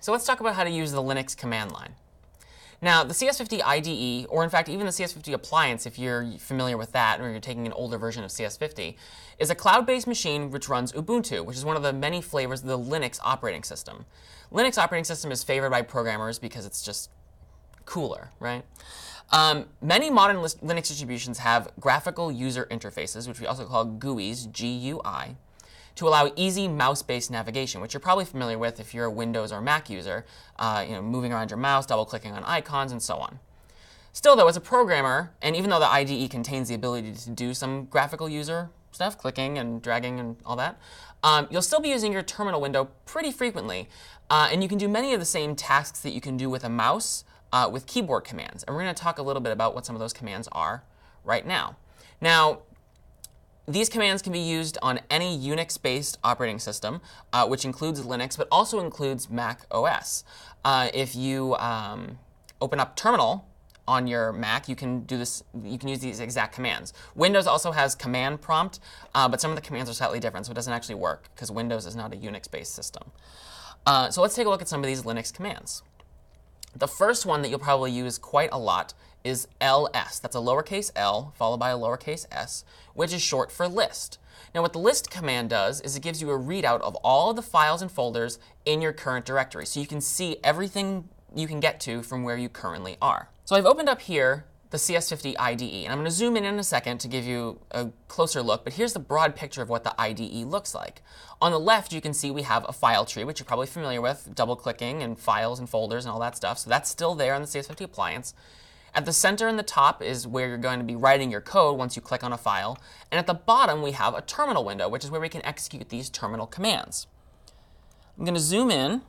So let's talk about how to use the Linux command line. Now, the CS50 IDE, or in fact, even the CS50 appliance, if you're familiar with that, or you're taking an older version of CS50, is a cloud-based machine which runs Ubuntu, which is one of the many flavors of the Linux operating system. Linux operating system is favored by programmers because it's just cooler, right? Many modern Linux distributions have graphical user interfaces, which we also call GUIs, G-U-I, to allow easy mouse-based navigation, which you're probably familiar with if you're a Windows or Mac user, moving around your mouse, double-clicking on icons, and so on. Still, though, as a programmer, and even though the IDE contains the ability to do some graphical user stuff, clicking and dragging and all that, you'll still be using your terminal window pretty frequently, and you can do many of the same tasks that you can do with a mouse with keyboard commands. And we're going to talk a little bit about what some of those commands are right now. Now, these commands can be used on any Unix-based operating system, which includes Linux, but also includes Mac OS. If you open up Terminal on your Mac, you can do this. You can use these exact commands. Windows also has Command Prompt, but some of the commands are slightly different, so it doesn't actually work because Windows is not a Unix-based system. So let's take a look at some of these Linux commands. The first one that you'll probably use quite a lot is ls. That's a lowercase l followed by a lowercase s, which is short for list. Now, what the list command does is it gives you a readout of all of the files and folders in your current directory, so you can see everything you can get to from where you currently are. So I've opened up here the CS50 IDE, and I'm going to zoom in a second to give you a closer look, but here's the broad picture of what the IDE looks like. On the left, you can see we have a file tree, which you're probably familiar with, double-clicking and files and folders and all that stuff, so that's still there on the CS50 appliance. At the center and the top is where you're going to be writing your code once you click on a file, and at the bottom we have a terminal window, which is where we can execute these terminal commands. I'm going to zoom in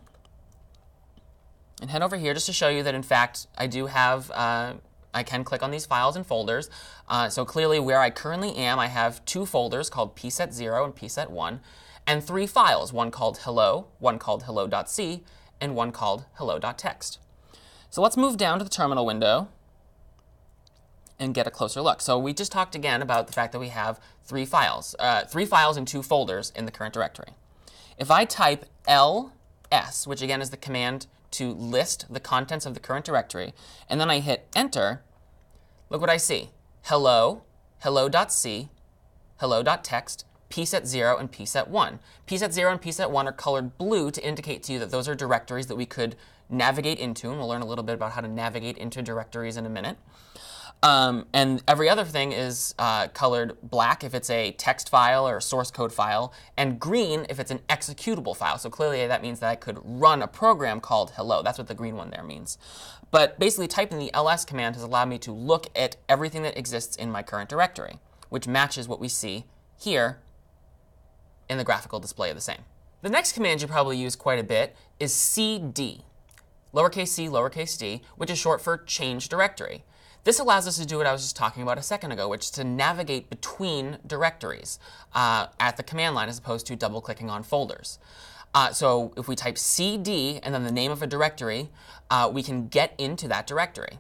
and head over here just to show you that, in fact, I do have I can click on these files and folders. So clearly where I currently am, I have two folders called pset0 and pset1, and three files, one called hello, one called hello.c, and one called hello.txt. So let's move down to the terminal window and get a closer look. So we just talked again about the fact that we have three files and two folders in the current directory. If I type ls, which again is the command to list the contents of the current directory, and then I hit enter, look what I see. Hello, hello.c, hello.txt, pset0, and pset1. Pset0 and pset1 are colored blue to indicate to you that those are directories that we could navigate into, and we'll learn a little bit about how to navigate into directories in a minute. And every other thing is colored black if it's a text file or a source code file, and green if it's an executable file. So clearly that means that I could run a program called hello. That's what the green one there means. But basically typing the ls command has allowed me to look at everything that exists in my current directory, which matches what we see here in the graphical display of the same. The next command you probably use quite a bit is cd, lowercase c, lowercase d, which is short for change directory. This allows us to do what I was just talking about a second ago, which is to navigate between directories at the command line as opposed to double-clicking on folders. So if we type cd and then the name of a directory, we can get into that directory.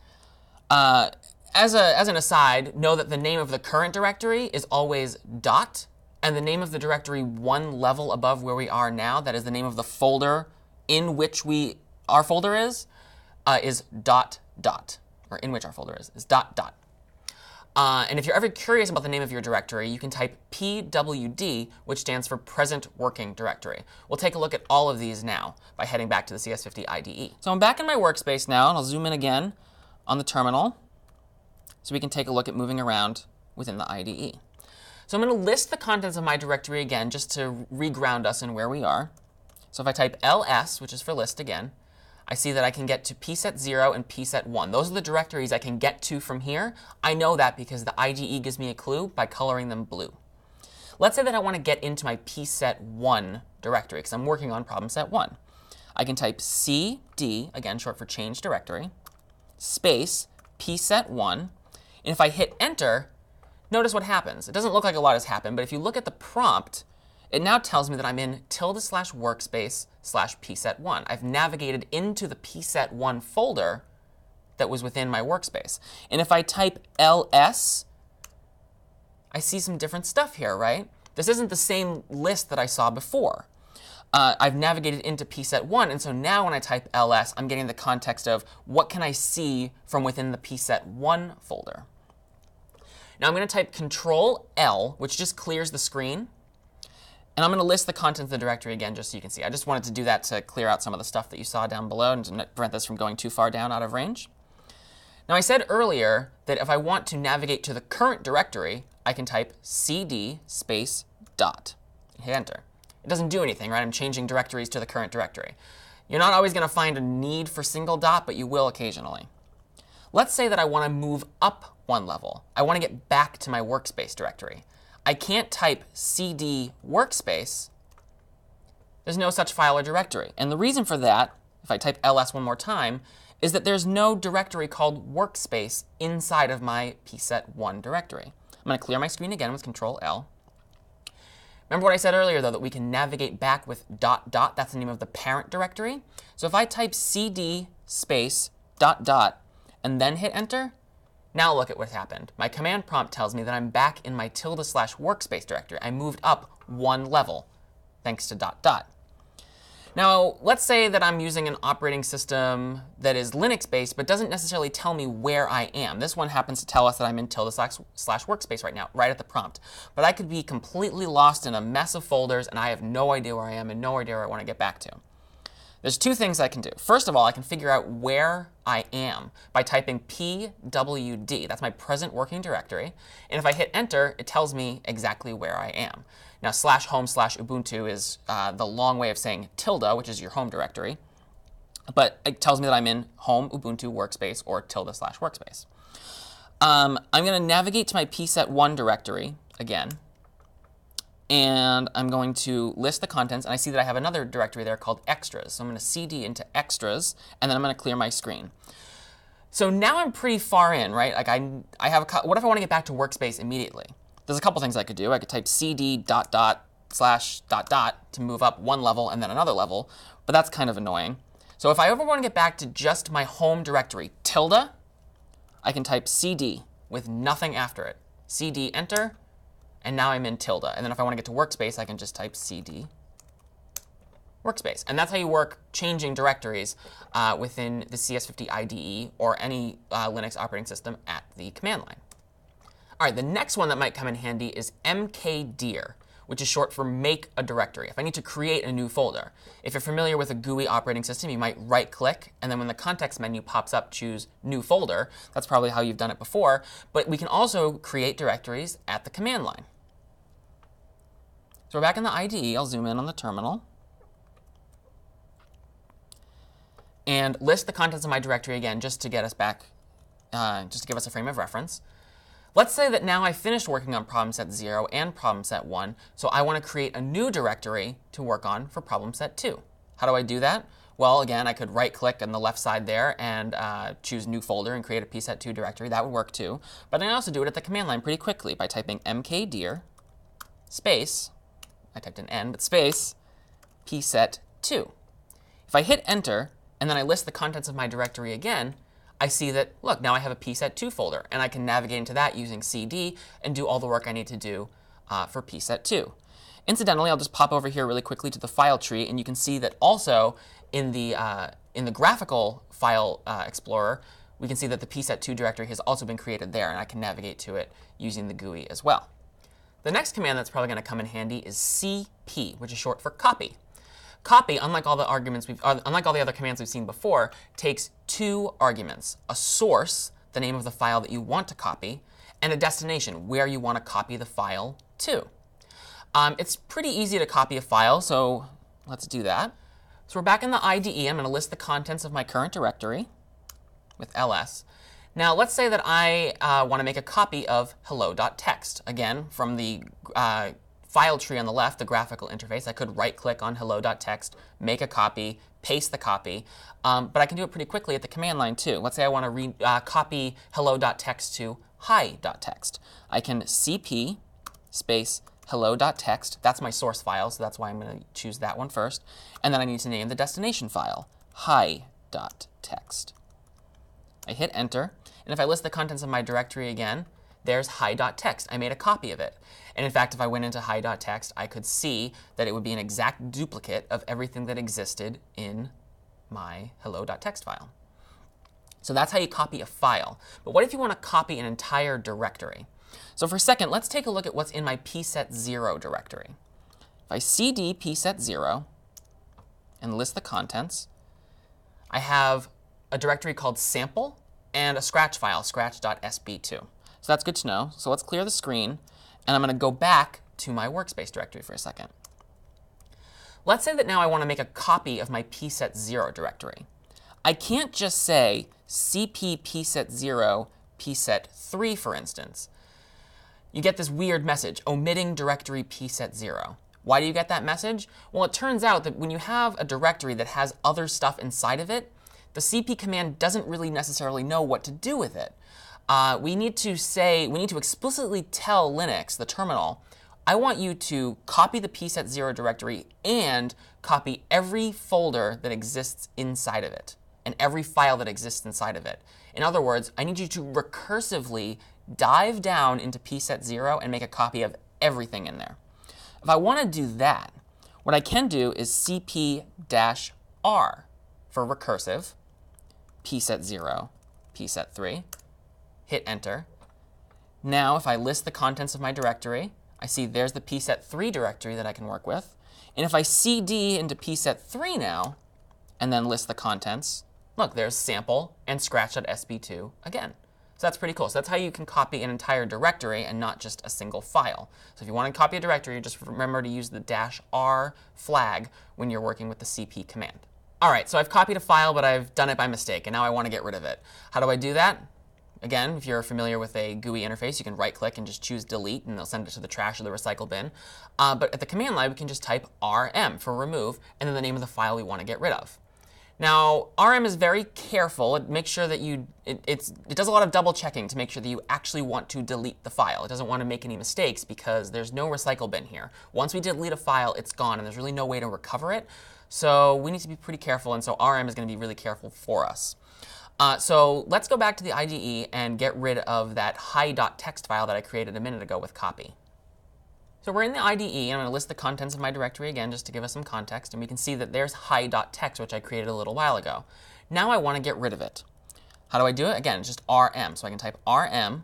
As an aside, know that the name of the current directory is always dot, and the name of the directory one level above where we are now, that is the name of the folder in which our folder is dot dot. Or in which our folder is dot dot. And if you're ever curious about the name of your directory, you can type pwd, which stands for present working directory. We'll take a look at all of these now by heading back to the CS50 IDE. So I'm back in my workspace now, and I'll zoom in again on the terminal so we can take a look at moving around within the IDE. So I'm going to list the contents of my directory again just to reground us in where we are. So if I type ls, which is for list again, I see that I can get to pset0 and pset1. Those are the directories I can get to from here. I know that because the IDE gives me a clue by coloring them blue. Let's say that I want to get into my pset1 directory because I'm working on problem set 1. I can type cd, again short for change directory, space pset1, and if I hit enter, notice what happens. It doesn't look like a lot has happened, but if you look at the prompt, it now tells me that I'm in ~workspace/pset1. I've navigated into the pset1 folder that was within my workspace. And if I type ls, I see some different stuff here, right? This isn't the same list that I saw before. I've navigated into pset1, and so now when I type ls, I'm getting the context of what can I see from within the pset1 folder. Now I'm going to type Control-L, which just clears the screen. And I'm going to list the contents of the directory again, just so you can see. I just wanted to do that to clear out some of the stuff that you saw down below and to prevent this from going too far down out of range. Now I said earlier that if I want to navigate to the current directory, I can type cd space dot and hit enter. It doesn't do anything, right? I'm changing directories to the current directory. You're not always going to find a need for single dot, but you will occasionally. Let's say that I want to move up one level. I want to get back to my workspace directory. I can't type cd workspace. There's no such file or directory. And the reason for that, if I type ls one more time, is that there's no directory called workspace inside of my pset1 directory. I'm going to clear my screen again with Control-L. Remember what I said earlier, though, that we can navigate back with dot dot. That's the name of the parent directory. So if I type cd space dot dot and then hit enter, now look at what happened. My command prompt tells me that I'm back in my ~workspace directory. I moved up one level thanks to dot dot. Now, let's say that I'm using an operating system that is Linux-based, but doesn't necessarily tell me where I am. This one happens to tell us that I'm in ~workspace right now, right at the prompt. But I could be completely lost in a mess of folders, and I have no idea where I am and no idea where I want to get back to. There's two things I can do. First of all, I can figure out where I am by typing pwd. That's my present working directory. And if I hit enter, it tells me exactly where I am. Now, /home/Ubuntu is the long way of saying tilde, which is your home directory. But it tells me that I'm in home Ubuntu workspace or ~workspace. I'm going to navigate to my pset1 directory again. And I'm going to list the contents. And I see that I have another directory there called extras. So I'm going to cd into extras, and then I'm going to clear my screen. So now I'm pretty far in, right? Like I have what if I want to get back to workspace immediately? There's a couple things I could do. I could type cd dot dot slash dot dot to move up one level and then another level, but that's kind of annoying. So if I ever want to get back to just my home directory, tilde, I can type cd with nothing after it. Cd, enter, and now I'm in tilde. And then if I want to get to workspace, I can just type cd workspace. And that's how you work changing directories within the CS50 IDE or any Linux operating system at the command line. All right, the next one that might come in handy is mkdir, which is short for make a directory. If I need to create a new folder. If you're familiar with a GUI operating system, you might right-click, and then when the context menu pops up, choose New Folder. That's probably how you've done it before. But we can also create directories at the command line. So we're back in the IDE. I'll zoom in on the terminal. And list the contents of my directory again, just to get us back, just to give us a frame of reference. Let's say that now I finished working on problem set 0 and problem set 1, so I want to create a new directory to work on for problem set 2. How do I do that? Well, again, I could right-click on the left side there and choose New Folder and create a pset2 directory. That would work too. But I can also do it at the command line pretty quickly by typing mkdir space, I typed an N, but space, pset2. If I hit enter, and then I list the contents of my directory again, I see that, look, now I have a pset2 folder, and I can navigate into that using cd and do all the work I need to do for pset2. Incidentally, I'll just pop over here really quickly to the file tree, and you can see that also in the graphical file explorer, we can see that the pset2 directory has also been created there, and I can navigate to it using the GUI as well. The next command that's probably going to come in handy is cp, which is short for copy. Copy, unlike all the other commands we've seen before, takes two arguments: a source, the name of the file that you want to copy, and a destination, where you want to copy the file to. It's pretty easy to copy a file, so let's do that. So we're back in the IDE. I'm going to list the contents of my current directory with ls. Now let's say that I want to make a copy of hello.txt. Again, from the file tree on the left, the graphical interface, I could right-click on hello.txt, make a copy, paste the copy, but I can do it pretty quickly at the command line too. Let's say I want to copy hello.txt to hi.txt. I can cp space hello.txt. That's my source file, so that's why I'm going to choose that one first. And then I need to name the destination file, hi.txt. I hit enter, and if I list the contents of my directory again, there's hi.txt. I made a copy of it. And in fact, if I went into hi.txt, I could see that it would be an exact duplicate of everything that existed in my hello.txt file. So that's how you copy a file. But what if you want to copy an entire directory? So for a second, let's take a look at what's in my pset0 directory. If I cd pset0 and list the contents, I have a directory called sample and a scratch file, scratch.sb2. So that's good to know. So let's clear the screen, and I'm going to go back to my workspace directory for a second. Let's say that now I want to make a copy of my pset0 directory. I can't just say cp pset0 pset3, for instance. You get this weird message, omitting directory pset0. Why do you get that message? Well, it turns out that when you have a directory that has other stuff inside of it, the cp command doesn't really necessarily know what to do with it. We need to explicitly tell Linux, the terminal, I want you to copy the pset0 directory and copy every folder that exists inside of it and every file that exists inside of it. In other words, I need you to recursively dive down into pset0 and make a copy of everything in there. If I want to do that, what I can do is cp-r for recursive, pset0, pset3, hit enter. Now if I list the contents of my directory, I see there's the pset3 directory that I can work with. And if I cd into pset3 now, and then list the contents, look, there's sample and scratch.sb2 again. So that's pretty cool. So that's how you can copy an entire directory and not just a single file. So if you want to copy a directory, just remember to use the -r flag when you're working with the cp command. All right, so I've copied a file, but I've done it by mistake, and now I want to get rid of it. How do I do that? Again, if you're familiar with a GUI interface, you can right-click and just choose delete, and they'll send it to the trash or the recycle bin. But at the command line, we can just type rm for remove, and then the name of the file we want to get rid of. Now, rm is very careful. It makes sure that it does a lot of double checking to make sure that you actually want to delete the file. It doesn't want to make any mistakes because there's no recycle bin here. Once we delete a file, it's gone, and there's really no way to recover it. So we need to be pretty careful, and so rm is going to be really careful for us. So let's go back to the IDE and get rid of that hi.txt file that I created a minute ago with copy. So we're in the IDE, and I'm going to list the contents of my directory again just to give us some context, and we can see that there's hi.txt, which I created a little while ago. Now I want to get rid of it. How do I do it? Again, it's just rm. So I can type rm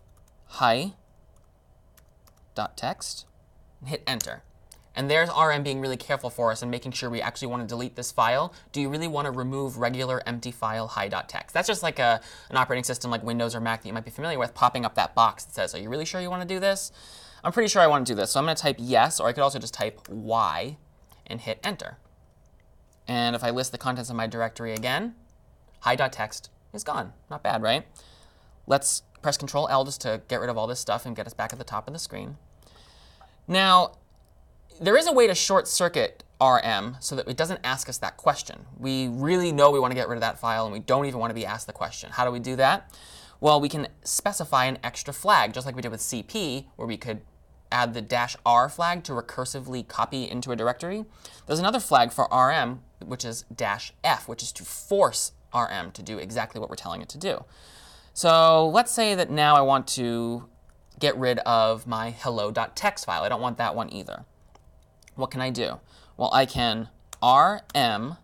hi.txt and hit enter. And there's rm being really careful for us and making sure we actually want to delete this file. Do you really want to remove regular empty file hi.txt? That's just like an operating system like Windows or Mac that you might be familiar with, popping up that box that says, are you really sure you want to do this? I'm pretty sure I want to do this. So I'm going to type yes, or I could also just type y and hit enter. And if I list the contents of my directory again, hi.txt is gone. Not bad, right? Let's press Control L just to get rid of all this stuff and get us back at the top of the screen. Now, there is a way to short circuit rm so that it doesn't ask us that question. We really know we want to get rid of that file, and we don't even want to be asked the question. How do we do that? Well, we can specify an extra flag, just like we did with cp, where we could add the -r flag to recursively copy into a directory. There's another flag for rm, which is -f, which is to force rm to do exactly what we're telling it to do. So let's say that now I want to get rid of my hello.txt file. I don't want that one either. What can I do? Well, I can rm-f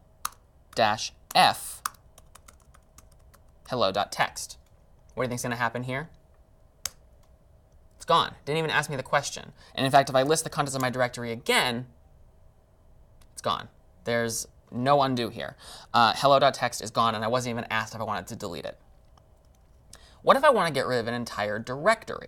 hello.txt. What do you think is going to happen here? It's gone. Didn't even ask me the question. And in fact, if I list the contents of my directory again, it's gone. There's no undo here. Hello.txt is gone, and I wasn't even asked if I wanted to delete it. What if I want to get rid of an entire directory?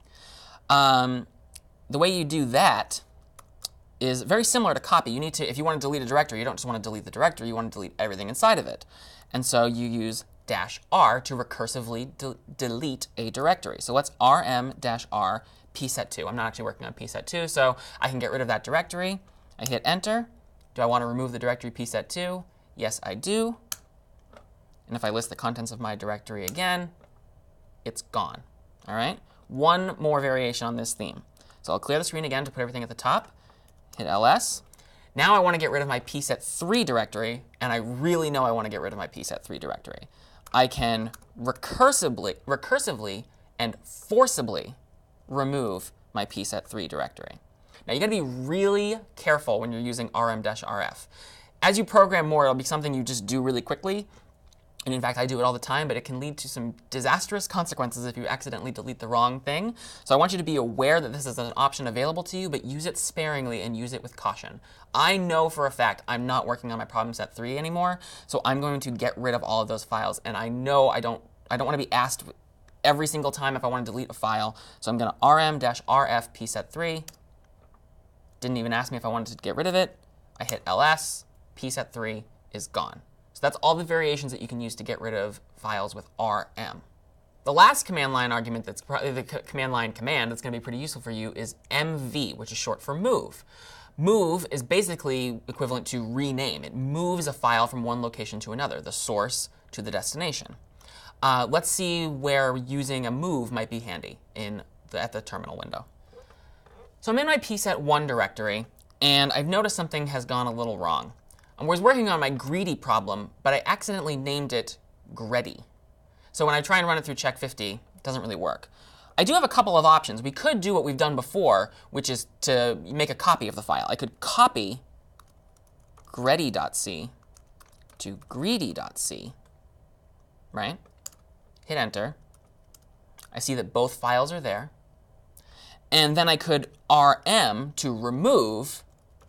The way you do that is very similar to copy. You need to, if you want to delete a directory, you don't just want to delete the directory, you want to delete everything inside of it. And so you use -r to recursively delete a directory. So let's rm-r pset2. I'm not actually working on pset2, so I can get rid of that directory. I hit enter. Do I want to remove the directory pset2? Yes, I do. And if I list the contents of my directory again, it's gone. All right? One more variation on this theme. So I'll clear the screen again to put everything at the top. Hit ls. Now I want to get rid of my pset3 directory, and I really know I want to get rid of my pset3 directory. I can recursively and forcibly remove my pset3 directory. Now, you got to be really careful when you're using rm-rf. As you program more, it'll be something you just do really quickly. And in fact, I do it all the time, but it can lead to some disastrous consequences if you accidentally delete the wrong thing. So I want you to be aware that this is an option available to you, but use it sparingly and use it with caution. I know for a fact I'm not working on my problem set 3 anymore, so I'm going to get rid of all of those files. And I know I don't want to be asked every single time if I want to delete a file. So I'm going to rm-rf pset3. Didn't even ask me if I wanted to get rid of it. I hit ls, pset3 is gone. So that's all the variations that you can use to get rid of files with rm. The last command line argument that's probably the command line command that's going to be pretty useful for you is mv, which is short for move. Move is basically equivalent to rename. It moves a file from one location to another, the source to the destination. Let's see where using a move might be handy at the terminal window. So I'm in my pset1 directory, and I've noticed something has gone a little wrong. I was working on my greedy problem, but I accidentally named it greedy. So when I try and run it through check50, it doesn't really work. I do have a couple of options. We could do what we've done before, which is to make a copy of the file. I could copy greedy.c to greedy.c, right? Hit enter. I see that both files are there. And then I could rm to remove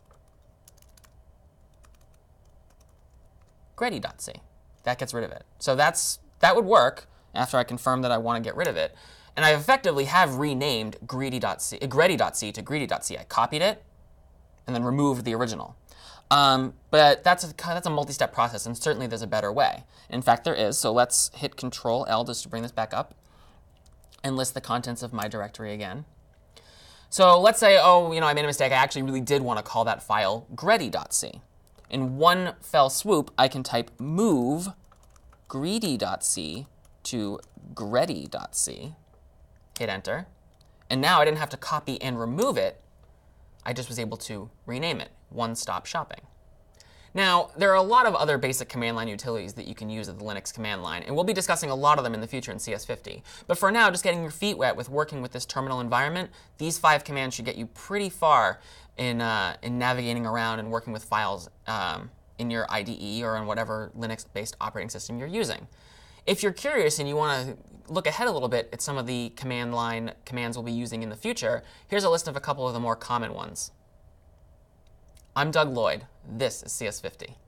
greedy.c. That gets rid of it. So that would work after I confirm that I want to get rid of it. And I effectively have renamed greedy.c to greedy.c. I copied it and then removed the original. But that's a multi-step process, and certainly there's a better way. In fact, there is. So let's hit Control-L just to bring this back up and list the contents of my directory again. So let's say, oh, I made a mistake. I actually really did want to call that file greedy.c. In one fell swoop, I can type move greedy.c to greedy.c, hit enter, and now I didn't have to copy and remove it. I just was able to rename it, one-stop shopping. Now, there are a lot of other basic command line utilities that you can use at the Linux command line, and we'll be discussing a lot of them in the future in CS50. But for now, just getting your feet wet with working with this terminal environment, these 5 commands should get you pretty far in navigating around and working with files in your IDE or on whatever Linux-based operating system you're using. If you're curious and you want to look ahead a little bit at some of the command line commands we'll be using in the future, here's a list of a couple of the more common ones. I'm Doug Lloyd. This is CS50.